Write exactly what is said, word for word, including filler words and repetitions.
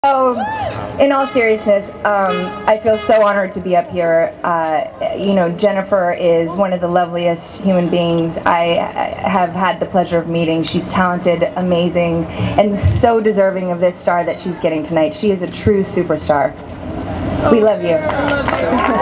So, in all seriousness, um, I feel so honored to be up here. Uh, you know, Jennifer is one of the loveliest human beings I have had the pleasure of meeting. She's talented, amazing, and so deserving of this star that she's getting tonight. She is a true superstar. We love you.